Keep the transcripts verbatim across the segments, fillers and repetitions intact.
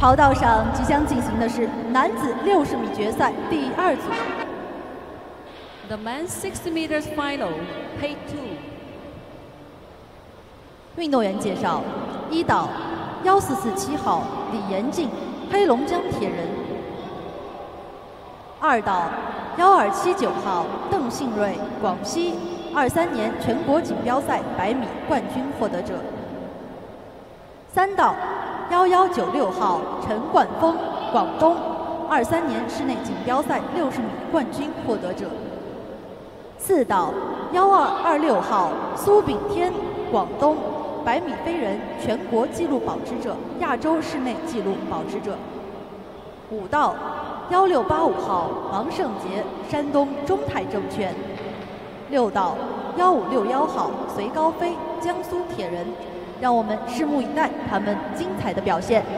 跑道上即将进行的是男子六十米决赛第二组。 The men's sixty meters final, Heat two. 运动员介绍：一岛幺四四七号李延静，黑龙江铁人；二岛幺二七九号邓信瑞，广西，二三年全国锦标赛百米冠军获得者；三岛幺幺九六号陈冠峰，广东，二三年室内锦标赛六十米冠军获得者；四岛幺二二六号苏炳添，广东，百米飞人全国纪录保持者，亚洲室内纪录保持者；五道幺六八五号王胜杰，山东中泰证券；六道幺五六幺号隋高飞，江苏铁人。让我们拭目以待他们精彩的表现。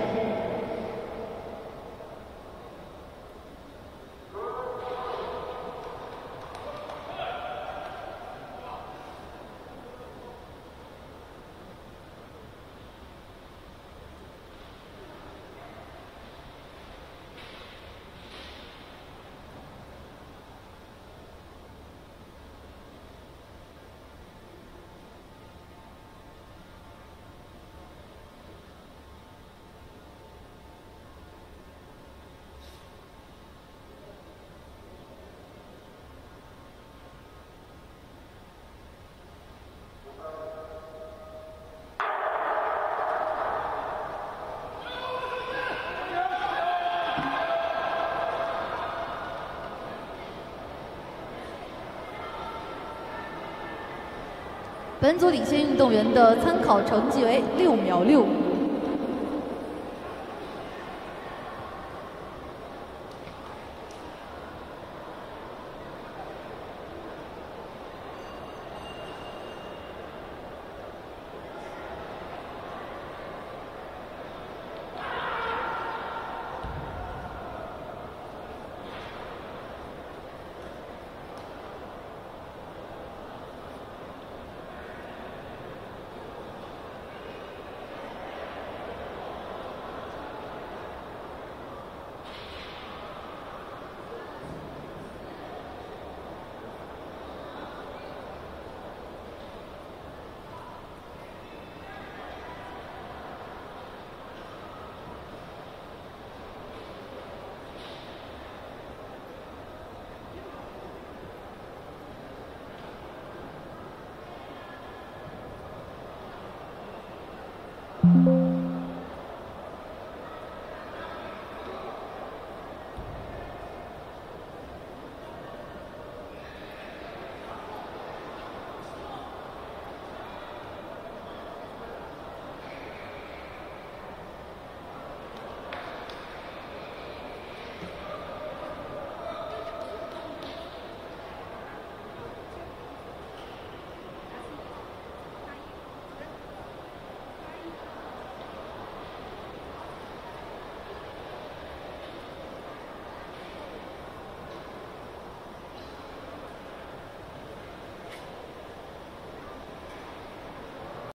本组领先运动员的参考成绩为六秒六五。